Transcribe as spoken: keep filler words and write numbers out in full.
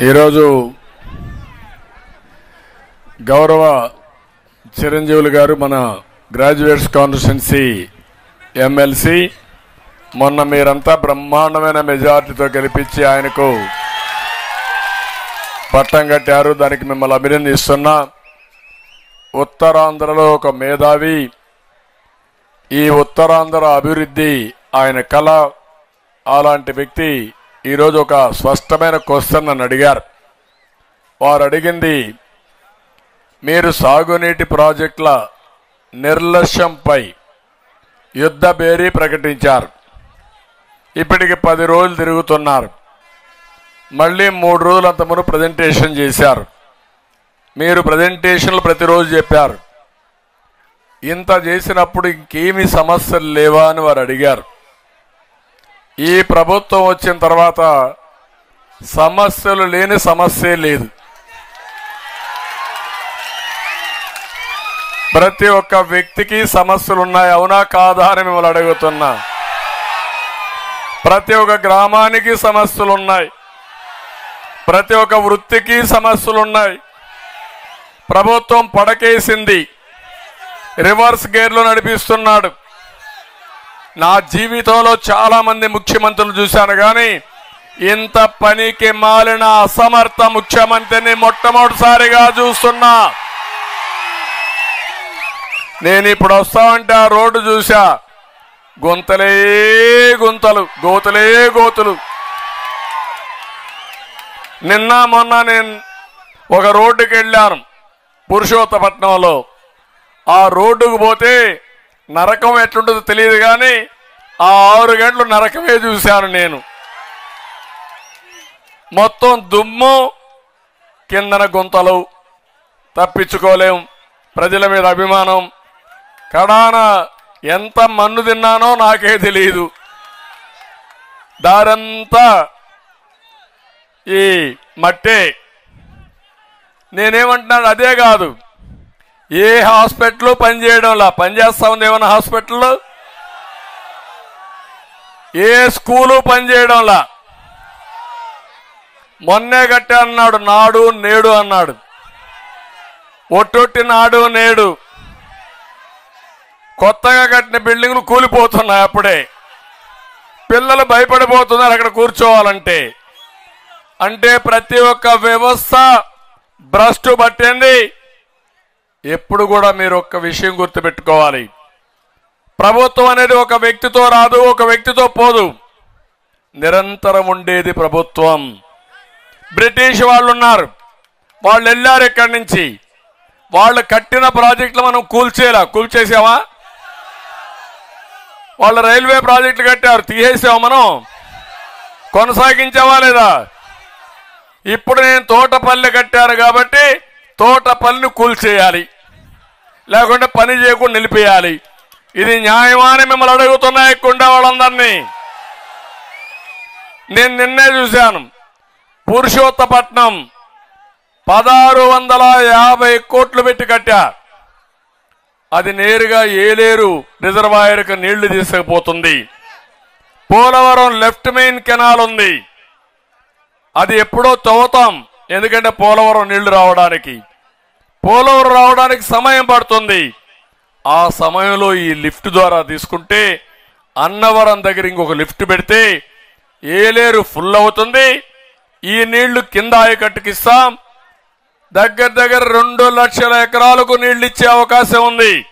ఈరోజు గౌరవ చిరంజీవులు గారు మన గ్రాడ్యుయేట్స్ కాన్స్టిట్యుయెన్సీ ఎమ్మెల్సీ మొన్న మీరంతా బ్రహ్మాండమైన మెజారిటీతో గెలిపించి ఆయనకు పట్టం కట్టారు. దానికి మిమ్మల్ని అభినందిస్తున్నా. ఉత్తరాంధ్రలో ఒక మేధావి, ఈ ఉత్తరాంధ్ర అభివృద్ధి ఆయన కళ. అలాంటి వ్యక్తి ఈరోజు ఒక స్పష్టమైన క్వశ్చన్ నన్ను అడిగారు. వారు అడిగింది, మీరు సాగునీటి ప్రాజెక్టుల నిర్లక్ష్యంపై యుద్ధ బేరీ ప్రకటించారు. ఇప్పటికి పది రోజులు తిరుగుతున్నారు. మళ్ళీ మూడు రోజులు అంతమును ప్రజెంటేషన్ చేశారు. మీరు ప్రజెంటేషన్లు ప్రతిరోజు చెప్పారు. ఇంత చేసినప్పుడు ఇంకేమీ సమస్యలు లేవా అని వారు అడిగారు. ఈ ప్రభుత్వం వచ్చిన తర్వాత సమస్యలు లేని సమస్యే లేదు. ప్రతి ఒక్క వ్యక్తికి సమస్యలు ఉన్నాయి. అవునా కాదా అని మిమ్మల్ని అడుగుతున్నా. ప్రతి ఒక్క గ్రామానికి సమస్యలు ఉన్నాయి. ప్రతి ఒక్క వృత్తికి సమస్యలు ఉన్నాయి. ప్రభుత్వం పడకేసింది, రివర్స్ గేర్లో నడిపిస్తున్నాడు. నా జీవితంలో చాలా మంది ముఖ్యమంత్రులు చూశాను, కానీ ఇంత పనికి మాలిన అసమర్థ ముఖ్యమంత్రిని మొట్టమొదటిసారిగా చూస్తున్నా. నేను ఇప్పుడు వస్తామంటే ఆ రోడ్డు చూసా, గుంతలే గుంతలు, గోతులే గోతులు. నిన్న మొన్న నేను ఒక రోడ్డుకి వెళ్ళాను పురుషోత్తపట్నంలో. ఆ రోడ్డుకు పోతే నరకం ఎట్లుంటుందో తెలియదు, కానీ ఆ ఆరు గంటలు నరకమే చూశాను నేను. మొత్తం దుమ్ము, కిందన గుంతలు, తప్పించుకోలేం. ప్రజల మీద అభిమానం. కడాన ఎంత మన్ను తిన్నానో నాకే తెలియదు. దారంతా ఈ మట్టే. నేనేమంటున్నాడు, అదే కాదు, ఏ హాస్పిటల్ పనిచేయడంలా. పనిచేస్తా ఉంది ఏమన్నా హాస్పిటల్లో? ఏ స్కూలు పనిచేయడంలా. మొన్నే కట్టా అన్నాడు, నాడు నేడు అన్నాడు. ఒట్టొట్టి నాడు నేడు. కొత్తగా కట్టిన బిల్డింగ్లు కూలిపోతున్నాయి. అప్పుడే పిల్లలు భయపడిపోతున్నారు అక్కడ కూర్చోవాలంటే. అంటే ప్రతి ఒక్క వ్యవస్థ భ్రష్టు పట్టింది. ఎప్పుడు కూడా మీరు ఒక్క విషయం గుర్తుపెట్టుకోవాలి, ప్రభుత్వం అనేది ఒక వ్యక్తితో రాదు, ఒక వ్యక్తితో పోదు. నిరంతరం ఉండేది ప్రభుత్వం. బ్రిటిష్ వాళ్ళు ఉన్నారు, వాళ్ళు వెళ్ళారు ఇక్కడి నుంచి. వాళ్ళు కట్టిన ప్రాజెక్టులు మనం కూల్చేలా కూల్చేసామా? వాళ్ళు రైల్వే ప్రాజెక్టులు కట్టారు, తీసేసామా? మనం కొనసాగించావా లేదా? ఇప్పుడు నేను తోటపల్లి కట్టాను కాబట్టి తోటపల్లిని కూల్చేయాలి, లేకుంటే పని చేయకుండా నిలిపేయాలి. ఇది న్యాయమా అని మిమ్మల్ని అడుగుతున్నా ఎక్కువ వాళ్ళందరినీ. నేను నిన్నే చూశాను, పురుషోత్తపట్నం పదహారు వందల యాభై కోట్లు పెట్టి కట్టా. అది నేరుగా ఏలేరు రిజర్వాయర్కి నీళ్లు తీసుకుపోతుంది. పోలవరం లెఫ్ట్ మెయిన్ కెనాల్ ఉంది, అది ఎప్పుడో తవ్వుతాం, ఎందుకంటే పోలవరం నీళ్లు రావడానికి. పోలవరం రావడానికి సమయం పడుతుంది. ఆ సమయంలో ఈ లిఫ్ట్ ద్వారా తీసుకుంటే అన్నవరం దగ్గర ఇంకొక లిఫ్ట్ పెడితే ఏలేరు ఫుల్ అవుతుంది. ఈ నీళ్లు కింద ఆయకట్టుకిస్తాం. దగ్గర దగ్గర రెండు లక్షల ఎకరాలకు నీళ్లు ఇచ్చే అవకాశం ఉంది.